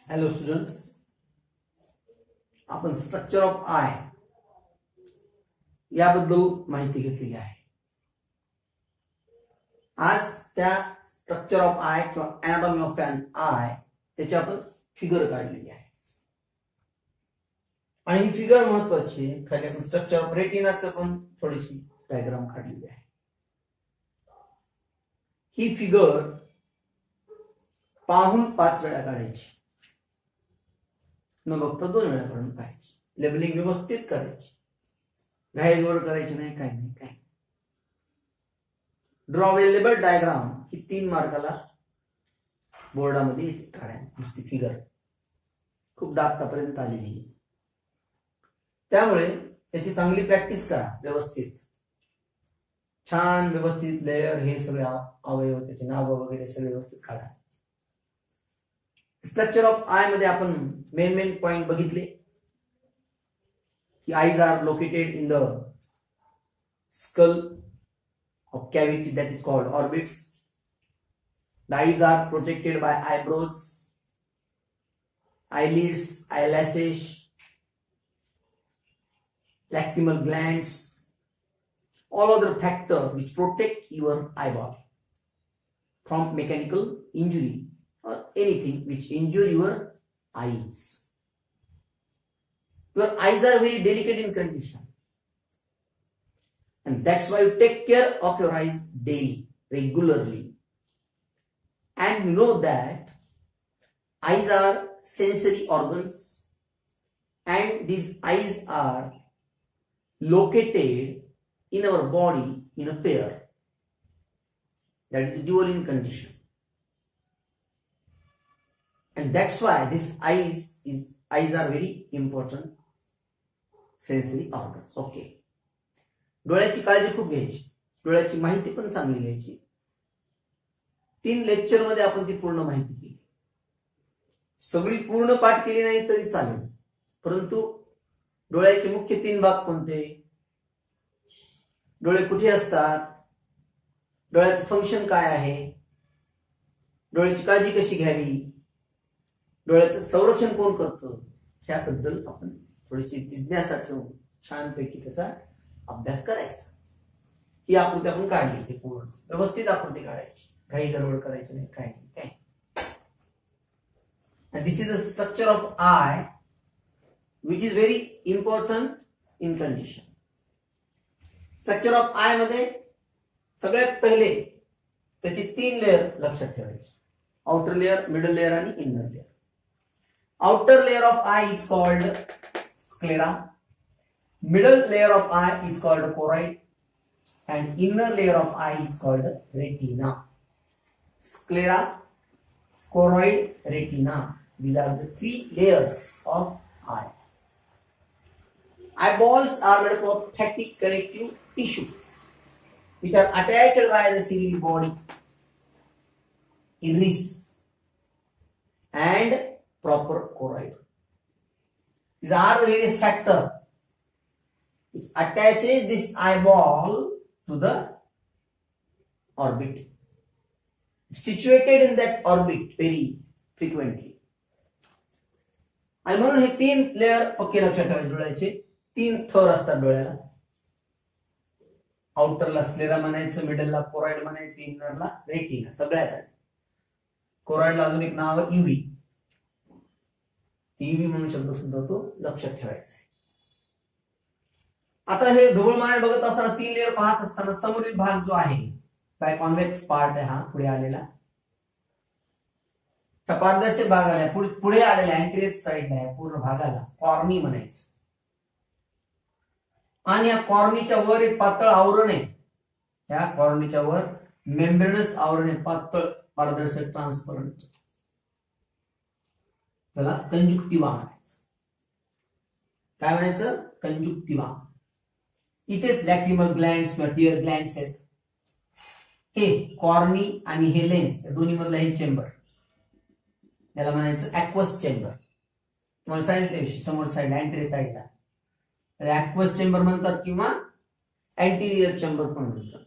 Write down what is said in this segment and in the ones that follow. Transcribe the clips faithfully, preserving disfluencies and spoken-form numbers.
Hello students, आपण structure of eye याबद्दल माहिती घेतलेली आहे. आज त्या स्ट्रक्चर ऑफ आय किंवा एनाटॉमी ऑफ एन आय त्याची आपण फिगर काढलेली आहे आणि ही फिगर महत्वाची आहे. खाली आपण स्ट्रक्चर ऑफ रेटिनाचं पण थोडीशी डायग्राम काढलेली आहे. ही फिगर पाहून पाच वेळा काढायची, न बघता दोन वेळा काढून पाहायची. लेबलिंग व्यवस्थित करायची, घाईवर करायची नाही, काही नाही काही. ड्रॉ अ लेबल डायग्राम ही तीन मार्काला बोर्डामध्ये येते काढायला. नुसती फिगर खूप दाबतापर्यंत आलेली आहे, त्यामुळे त्याची चांगली प्रॅक्टिस करा. व्यवस्थित छान व्यवस्थित लेयर, हे सगळे अवयव, त्याचे नाव वगैरे सगळे व्यवस्थित काढा. स्ट्रक्चर ऑफ आय मध्ये आपण मेन मेन पॉइंट बघितले की eyes are located in the skull of cavity that is called orbits. The eyes are protected by eyebrows, eyelids, eyelashes, lacrimal glands, all other factors which protect your eyeball from mechanical injury or anything which injure your eyes. Your eyes are very delicate in condition, and that's why you take care of your eyes daily, regularly. And you know that eyes are sensory organs, and these eyes are located in our body in a pair, that is dual in condition. And that's why this eyes is eyes are very important sensory organ. Okay. डोळ्याची काळजी खूप घ्यायची, डोळ्याची माहिती पण चांगली घ्यायची. तीन लेक्चर मध्ये आपण ती पूर्ण माहिती केली. सगळी पूर्ण पाठ केली नाही तरी चालेल, परंतु डोळ्याचे मुख्य तीन भाग कोणते, डोळे कुठे असतात, डोळ्याचं फंक्शन काय आहे, डोळ्याची काळजी कशी घ्यावी, डोळ्याचं संरक्षण कोण करतं, ह्याबद्दल आपण थोडीशी जिज्ञासा ठेवून छानपैकी त्याचा अभ्यास करायचा. ही आकृती आपण काढली, ते पूर्ण व्यवस्थित आकृती काढायची, काही गडबड करायची नाही, काही नाही काही. And this is the structure of eye which is very important in condition. Structure of eye मध्ये सगळ्यात पहिले त्याची तीन लेअर लक्षात ठेवायची, आउटर लेअर, मिडल लेअर आणि inner layer. Outer layer of eye is called sclera, middle layer of eye is called choroid, and inner layer of eye is called retina. Sclera, choroid, retina, these are the three layers of eye. Eyeballs are made up of fatty connective tissue which are attached by the ciliary body, iris, and proper choroid. These are the various factors which attaches this eyeball to the orbit, situated in that orbit very frequently. आणि म्हणून हे तीन layer पक्के लक्षात ठेवायचे. डोळ्याचे तीन थर असतात डोळ्याला. आउटरला स्क्लेरा म्हणायचं, मिडलला कोरॉइड म्हणायचं, इनरला रेटिना. सगळ्यात कोरॉइडला अजून एक नाव आहे युव्ही, युव्ही म्हणून शब्द सुद्धा तो लक्षात ठेवायचा आहे. आता हे ढोबळ माने बघत असताना, तीन लेअर पाहत असताना समोरील भाग जो आहे, काय कॉन्व्हेक्स पार्ट आहे, हा पुढे आलेला, हा पारदर्शक भाग आला, पुढे पुढे आलेला अँटेरियर साइडला आहे, पूर्ण भागाला कॉर्नी म्हणायचं. आणि या कॉर्नीच्या वर एक पातळ आवरण आहे, या कॉर्नीच्या वर मेम्ब्रेनस आवरण आहे, पातळ पारदर्शक ट्रान्सपरंट, त्याला कंजुक्टिव्हा म्हणायचं. काय म्हणायचं? कंजुक्टिव्हा. इथेच लॅक्रिमल ग्लँड्स किंवा टियर ग्लँड्स आहेत. हे कॉर्नी आणि हे लेन्स, दोन्ही मधला हे चेंबर, याला म्हणायचं ऍक्वस चेंबर. तुम्हाला सांगितलं समोर साईड, अँटेरियर साईडला ऍक्वस चेंबर म्हणतात किंवा अँटेरियर चेंबर पण म्हणतात.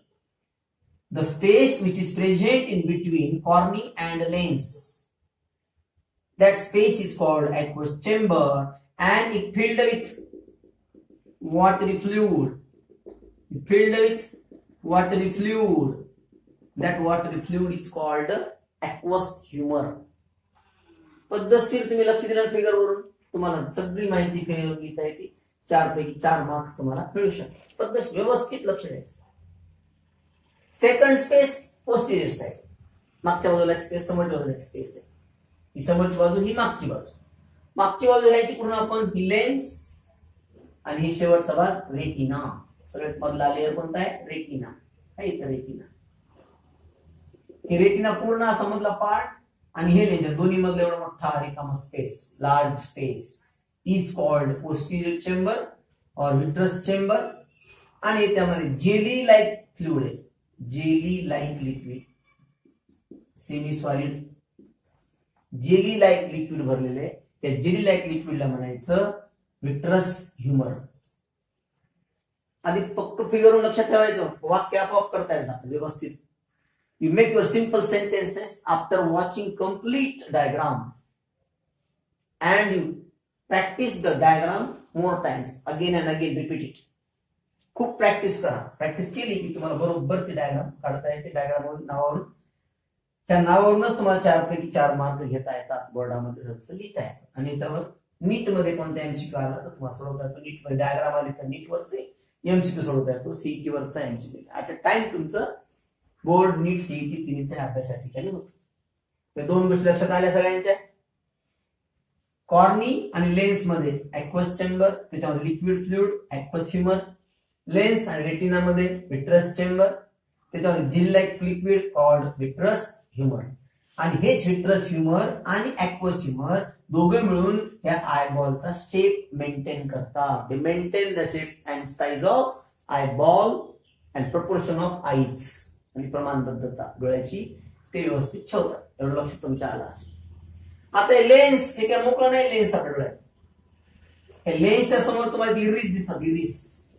The space which is present in between cornea and lens That space is called aqueous chamber, and it filled with watery fluid. It filled with watery fluid. That watery fluid is called aqueous humor. पद्धतशीर तुम्ही लक्ष दिलं figure वरून तुम्हाला सगळी माहिती figure लिहिता येते. चार पैकी चार मार्क्स तुम्हाला मिळू शकतात. पद्धत व्यवस्थित लक्ष द्यायचं. सेकंड स्पेस पोस्टीरियर साइड, मागच्या बाजूला स्पेस, समोरच्या बाजूला स्पेस आहे. ही समोरची बाजू, ही मागची बाजू. मागची बाजू घ्यायची पूर्ण आपण, ही लेन्स आणि ही शेवटचा भाग रेटिना. सगळ्यात मधला लेअर कोणता आहे? रेटिना. आहे इथं रेटिना. हे रेटिना पूर्ण असा मधला पार्ट आणि हे लेन्स दोन्ही मधला एवढा मोठा रिकामा space, large space is called posterior chamber और विट्रस चेंबर. आणि त्यामध्ये जेली लाईक फ्लुइड आहे. Jelly like liquid, semi solid jelly like liquid भरलेले. त्या जेली लाईक लिक्विडला म्हणायचं विट्रस ह्युमर. आधी फक्त फिगरवरून लक्षात ठेवायचं, वाक्य आपोआप करता येतात व्यवस्थित. You make your simple sentences after watching complete diagram and you practice the diagram more times, again and again repeat it. खूप प्रॅक्टिस करा. प्रॅक्टिस केली की तुम्हाला बरोबर ते डायग्राम काढता येते. डायग्राम नावावरून, त्या नावावरूनच तुम्हाला चार पैकी चार मार्क घेता येतात बोर्डामध्ये, जसं लिहिता येतात. आणि याच्यावर नीट मध्ये कोणता एमसीक्यू आला तर तुम्हाला सोडवता येतो. नीट मध्ये डायग्राम आले तर नीट वरचे एमसीक्यू सोडवता येतो. सीईटी वरचा एमसीक्यू ऍट अ टाइम तुमचं बोर्ड नीट सीईटी तिन्हीच्या अभ्यास या ठिकाणी होतो. ते दोन गोष्टी लक्षात आल्या सगळ्यांच्या. कॉर्नी आणि लेन्स मध्ये ॲक्वस चेंबर, त्याच्यामध्ये liquid fluid aqueous humour. Lens आणि रेटिना मध्ये विट्रस चेंबर, त्याच्यामध्ये gel like liquid called vitreous humour. आणि हेच विट्रस ह्युमर आणि ॲक्वस ह्युमर दोघे मिळून या आयबॉलचा शेप मेंटेन करतात. They maintain the shape and size of eyeball and proportion of eyes. आणि प्रमाणबद्धता डोळ्याची ते व्यवस्थित ठेवतात. एवढं लक्ष तुमच्या आलं असेल. आता लेन्स हे काय मोकळं नाही. लेन्स आपल्या डोळ्यात, हे लेन्सच्या समोर तुम्हाला इरिस दिसतात. Iris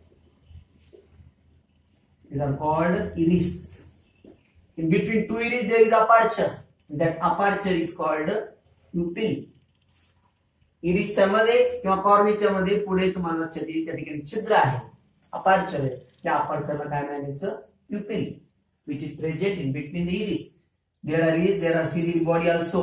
These are called iris. In between two iris there is aperture. That aperture is called pupil. इरिसच्या मध्ये किंवा कॉर्नियाच्या मध्ये पुढे तुम्हाला लक्षात येईल त्या ठिकाणी छिद्र आहे, अपर्चर आहे. त्या अपर्चरला काय म्हणायचं? Pupil, which is present in between the iris. There are there are ciliary body also.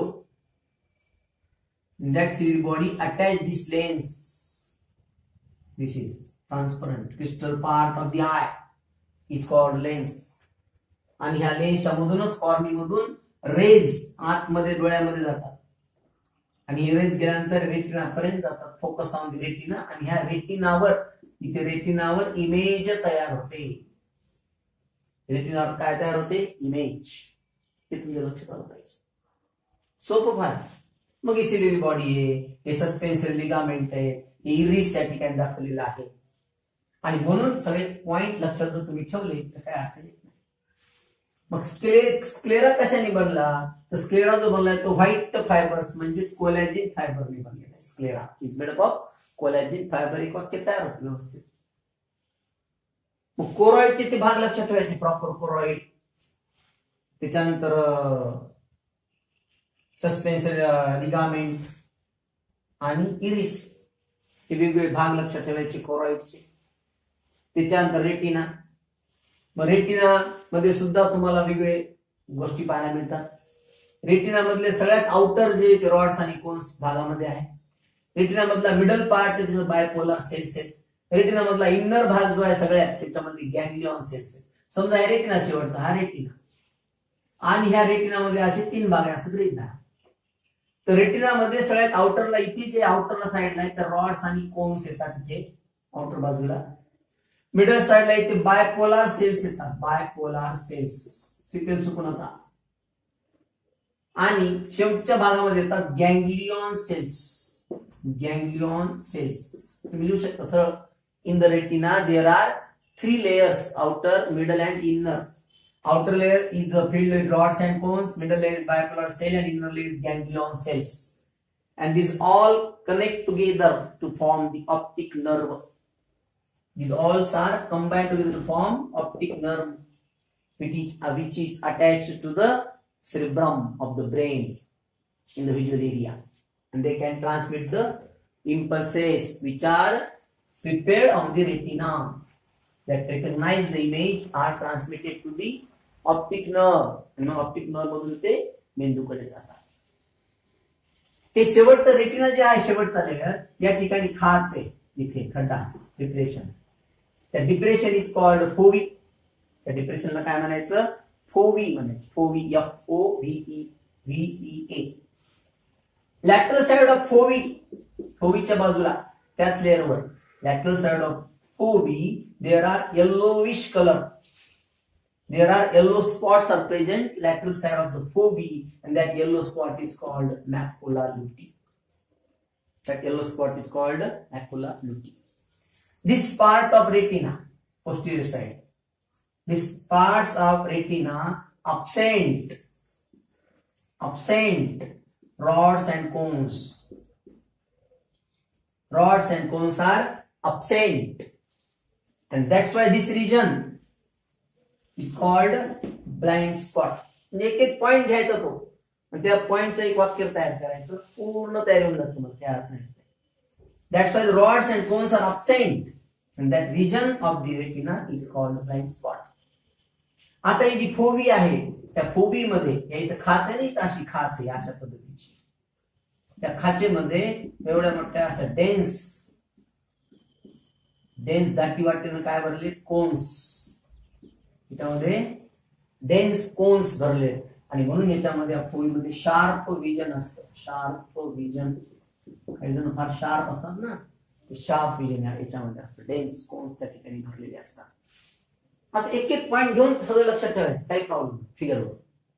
In that ciliary body attach this lens. This is transparent crystal part of the eye is called lens. आणि ह्या लेन्सच्या मधूनच corny मधून raise आतमध्ये डोळ्यामध्ये जातात आणि हे raise गेल्यानंतर रेटिना पर्यंत जातात. Focus on the retina. आणि ह्या रेटिनावर, इथे रेटिनावर इमेज तयार होते. रेटिनावर काय तयार होते? इमेज. हे तुमच्या लक्षात आलं पाहिजे. सोपं फार. मग ही सिलियरी बॉडी आहे, हे सस्पेन्सरी लिगामेंट आहे, हे इरिस या ठिकाणी दाखवलेलं आहे. आणि म्हणून सगळे पॉइंट लक्षात जर तुम्ही ठेवले तर काय अडचण येत नाही. मग स्क्ले स्क्लेरा कशाने बनला? तर स्क्लेरा जो बनलाय तो व्हाईट फायबर्स म्हणजे कोलॅजिन फायबरने बनलेला आहे. Sclera is made up of collagen fibre. एक वाक्य तयार होतं व्यवस्थित. मग कोरॉइडचे ते भाग लक्षात ठेवायचे. प्रॉपर कोरॉइड, त्याच्यानंतर सस्पेन्सरी लिगामेंट आणि इरिस, हे वेगवेगळे भाग लक्षात ठेवायचे कोरॉइडचे. त्याच्यानंतर रेटिना. मग रेटिना मध्ये सुद्धा तुम्हाला वेगवेगळे गोष्टी पाहायला मिळतात. रेटिना मधले सगळ्यात आउटर जे रॉड्स आणि कोन्स भागामध्ये आहे. रेटिना मधला मिडल पार्ट त्याचं बायपोलर सेल्स आहेत. रेटिना मधला इनर भाग जो आहे सगळ्यात त्याच्यामध्ये गॅंग्लियॉन सेल्स आहेत. समजा हा रेटिना शेवटचा, हा रेटिना. आणि ह्या रेटिना मध्ये असे तीन भाग आहे असं गृहीत धरा. तर रेटिना मध्ये सगळ्यात आउटरला, इथे जे आउटरला साईडला आहे तर रॉड्स आणि कोन्स येतात इथे आउटर बाजूला. मिडल साइडला इथे बायपोलार सेल्स येतात. बायपोलार सेल्स सिक्वेन्स चुकू नका. आणि शेवटच्या भागामध्ये येतात गॅंग्लियॉन सेल्स. गॅंग्लियॉन सेल्स तुम्ही लिहू शकता सरळ. In the retina there are three layers, outer, middle and inner. Outer layer is filled with rods and cones, middle layer is bipolar cell, and inner layer is ganglion cells. And these all connect together to form the optic nerve. These all are combined together to form optic nerve, which is, uh, which is attached to the cerebrum of the brain in the visual area. and they can transmit the impulses which are prepared on the retina that recognize the image are transmitted to the optic nerve, and मग optic nerve मधून ते मेंदूकडे जातात. हे शेवटचं retina जे आहे शेवटचा लेयर, या ठिकाणी खाच आहे, इथे खड्डा डिप्रेशन. त्या डिप्रेशन इज कॉल्ड फोवी. त्या डिप्रेशनला काय म्हणायचं? फोवी म्हणायचं. Fovea, F O V E V E A. Lateral side of fovea, फोवीच्या बाजूला त्याच लेअरवर lateral side of fovea there are yellowish colour. There are yellow spots are present lateral side of the fovea, and that yellow spot is called macula lutea. That yellow spot is called macula lutea. This part of retina, posterior side, this parts of retina absent, absent rods and cones. Rods and cones are absent, and that's why this region is called blind spot. म्हणजे एक एक point घ्यायचा तो, आणि त्या पॉइंटचं एक वाक्य तयार करायचं, पूर्ण तयार होऊन जातं. तुम्हाला काय अडचण नाही. That's why the rods and cones are absent, and that region of the retina is called blind spot. आता ही जी फोवी आहे, त्या फोवी मध्ये या इथं खाच आहे, नाही अशी खाच आहे अशा पद्धतीची. त्या खाचेमध्ये एवढ्या मोठ्या असं डेन्स डेन्स दाटी वाटेनं काय भरले? कोन्स. त्याच्यामध्ये डेन्स कोन्स भरले, आणि म्हणून याच्यामध्ये फोवीमध्ये शार्प विजन असतं. शार्प विजन, काही जण फार शार्प असतात ना, ते शार्प विजन याच्यामध्ये असतं. डेन्स कोन्स त्या ठिकाणी भरलेले असतात. असं एक एक पॉइंट घेऊन सगळं लक्षात ठेवायचं, काही प्रॉब्लेम फिगरवर.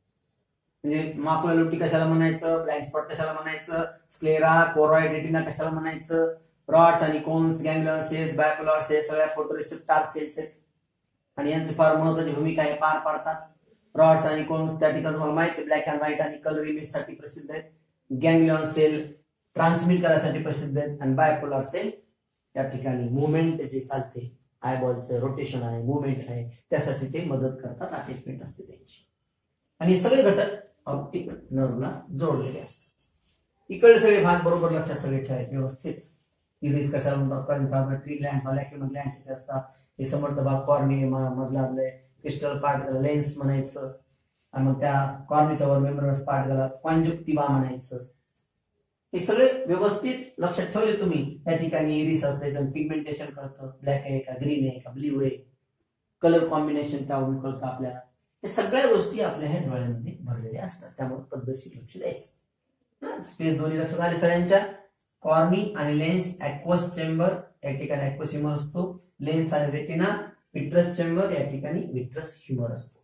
म्हणजे माकुला लुटी कशाला म्हणायचं, ब्लाइंड स्पॉट कशाला म्हणायचं, स्क्लेरा, कोरॉइड रेटिना कशाला म्हणायचं, रॉड्स आणि cones, ganglion cells, bipolar cells सगळ्या फोटोरिसेप्टर सेल्स आहेत, आणि यांची फार महत्वाची भूमिका हे पार पाडतात. रॉड्स आणि कोन्स त्या ठिकाणी तुम्हाला माहिती आहे ब्लॅक अँड व्हाईट आणि कलर इमेज साठी प्रसिद्ध आहेत. गॅंग्लियन सेल ट्रान्समिट करायसाठी प्रसिद्ध आहेत, आणि बायपोलर सेल या ठिकाणी मुवमेंट जे चालते, आयबॉलचं रोटेशन आहे, मुवमेंट आहे, त्यासाठी ते मदत करतात. अटॅचमेंट असते त्यांची, आणि सगळे घटक ऑप्टिक नर्वला जोडलेले असतात. इकडे सगळे भाग बरोबर लक्षात सगळे ठेवायचे व्यवस्थित. इरिस कशाला म्हणतात? ट्री ग्लँड्स, लॅक्रिमल ग्लँड्स असतात. हे समोरचा भाग कॉर्नी मधला क्रिस्टल पार्ट त्याला लेन्स म्हणायचं, आणि मग त्या कॉर्नीच्या वर मेम्ब्रेनस पार्ट त्याला कॉन्जुक्टिव्हा म्हणायचं. हे सगळे व्यवस्थित लक्षात ठेवले तुम्ही. त्या ठिकाणी इरिस असते, पिगमेंटेशन कळतं, ब्लॅक आहे का, ग्रीन आहे का, ब्ल्यू आहे, कलर कॉम्बिनेशन त्यावरून कळतं आपल्याला. हे सगळ्या गोष्टी आपल्या ह्या डोळ्यामध्ये भरलेल्या असतात, त्यामुळे पद्धतशीर लक्ष द्यायचं. स्पेस दोन्ही लक्षात आले सगळ्यांच्या. कॉर्नी आणि लेन्स, ऍक्वस चेंबर या ठिकाणी ऍक्वस ह्युमर असतो, लेन्स आणि रेटिना, विट्रस चेंबर या ठिकाणी विट्रस ह्युमर असतो.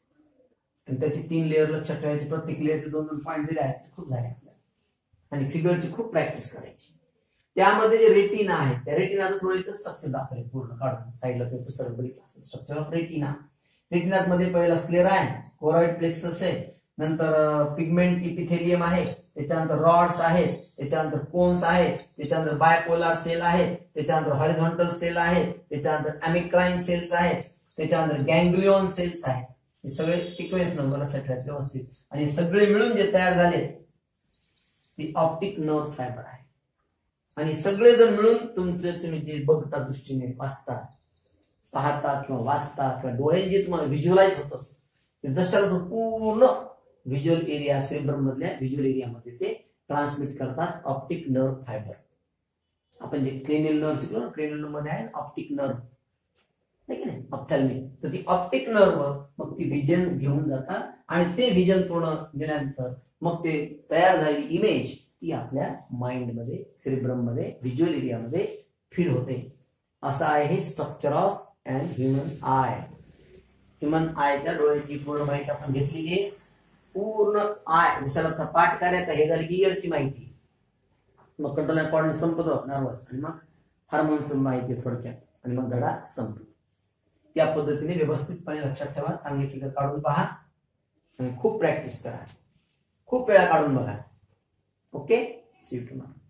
आणि त्याची तीन लेअर लक्षात ठेवायची. प्रत्येक लेअरचे दोन दोन पॉईंट दिले आहेत, खूप झाले आपल्याला, आणि फिगरची खूप प्रॅक्टिस करायची. त्यामध्ये जे रेटिना आहे, त्या रेटिनाचं थोडं इथं स्ट्रक्चर दाखवले पूर्ण काढून साईडला ते पुस्तक बघितलं असेल. Structure of retina. रेटिनात मध्ये पहिला स्क्लेरा आहे, कोरॉइड प्लेक्सस आहे, नंतर पिगमेंट इपिथेलियम आहे, त्याच्यानंतर रॉड्स आहेत, त्याच्यानंतर कोन्स आहेत, त्याच्यानंतर बायपोलार सेल आहेत, त्याच्यानंतर हॉरिझॉन्टल सेल आहेत, त्याच्यानंतर अमिक्राइन सेल्स आहेत, त्याच्यानंतर गँग्लियॉन सेल्स आहेत. हे सगळे सिक्वेन्स नंबर लक्षात ठेवायचे व्यवस्थित, आणि सगळे मिळून जे तयार झाले ती ऑप्टिक नर्व फायबर आहे. आणि सगळे जण मिळून तुमचे तुम्ही जे बघता, दृष्टीने वाचता, पाहता किंवा वाचता किंवा डोळे जे तुम्हाला व्हिज्युअलाइज होतं, ते जशाला पूर्ण व्हिज्युअल एरिया, सेरेब्रम मधल्या व्हिज्युअल एरियामध्ये ते ट्रान्समिट करतात ऑप्टिक नर्व फायबर. आपण जे क्रेनियल नर्व शिकलो ना, क्रेनियल मध्ये आहे ऑप्टिक नर्व, आहे की नाही, ऑप्थॅल्मिक. तर ती ऑप्टिक नर्व मग ती व्हिजन घेऊन जातात, आणि ते व्हिजन पूर्ण गेल्यानंतर मग ते तयार झालेली इमेज ती आपल्या माइंड मध्ये, सेरेब्रम मध्ये, व्हिज्युअल एरियामध्ये फीड होते. असं आहे हे structure of and human eye. Human आयच्या डोळ्याची पूर्ण माहिती आपण घेतलेली आहे. पूर्ण आय विषयाचा पाठ करायचा, हे झाली इयरची माहिती. मग कंट्रोल अँड कोऑर्डिनेशन संपतो, नर्वस, आणि मग हार्मोन्स माहिती थोडक्यात, आणि मग धडा संपतो. त्या पद्धतीने व्यवस्थितपणे लक्षात ठेवा. चांगली फिगर काढून पहा, आणि खूप प्रॅक्टिस करा, खूप वेळा काढून बघा. Okay, see you tomorrow.